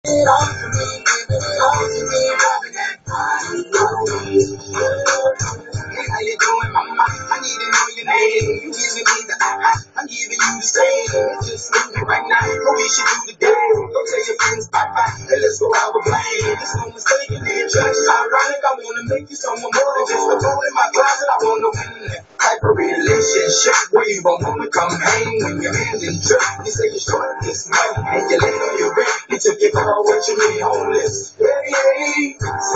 it all to me, giving it all to me, rubbing that body on me. Hey, how you doing, mama? I need to know your name. You giving me the I'm giving you the same. It's just me right now. What we should do today? Don't tell your friends bye-bye, and let's go out with blame. There's no mistake in the church. It's ironic. I wanna make you someone more than just a boy in my closet. I wanna win that type of relationship where you won't wanna come hang when your hands in drip. You say you're short this money and you late on your rent. You took it all what you mean homeless. Hey,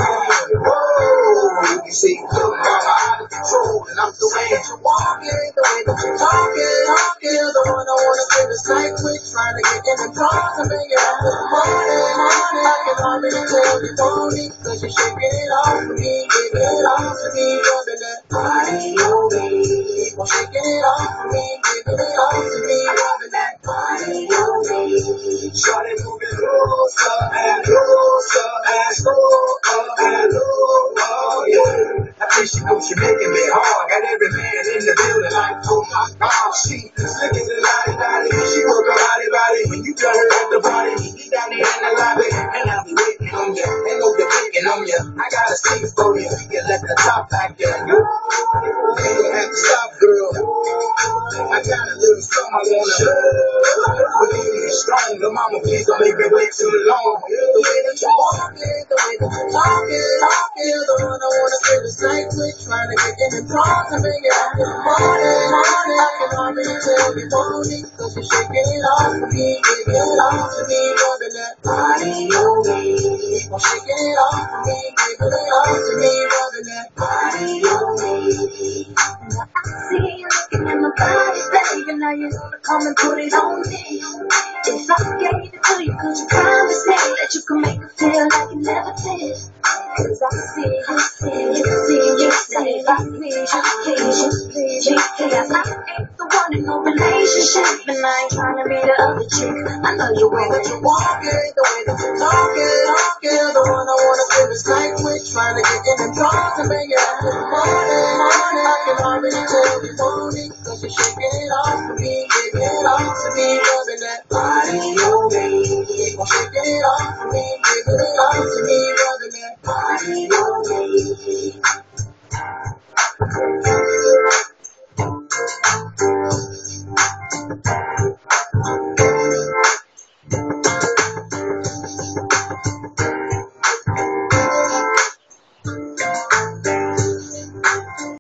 whoa, you see, little mama out of control, and I'm the way that you walking, the way that you talking, the one I wanna spend this night with, trying to get in the drawers and bring it out in the morning. I can already tell you want me, cause you're shaking it off for me, giving it all to me, rubbing that body on me. Keep on shaking it off for me, giving it all to me, rubbing that body on me. Shawty moving closer and closer and slower and lower, yeah. I think she knows she making me hard. Got every man in the building like, oh my God, she slick as a lottie. She work her body. When you turn her at the body, you down there in the lobby, and I'll be waiting on you. Ain't no debating on you. I got a seat for you. You can let the top back in. You don't have to stop, girl. I got a little something I wanna share. Believe me, strong. The mama, please don't make me wait too long. The way that you walking, the way that you talking, the one I wanna spend this night with, trying to get in the drawers and bring it out in the morning. I can already tell you want it, cause you're shaking it off for me, giving it all to me, rubbing that body on me. Keep on shaking it off for me, giving it all to me, rubbing that body on me. Now I see you looking at my body, baby. Now you wanna come and put it on me. If I gave it to you, could you promise me that you can make it feel like you never did? Cause I see you, say if I please you, yeah, I ain't the one in no relationship, and I ain't trying to be the other chick. I know you The way want that it. you walking, the way that you talking, the one I wanna spend this night with, trying to get in the drawers and bring it out in the morning. I can already tell you want it, cause you're shaking it off for me, giving it all to me, rubbing that body on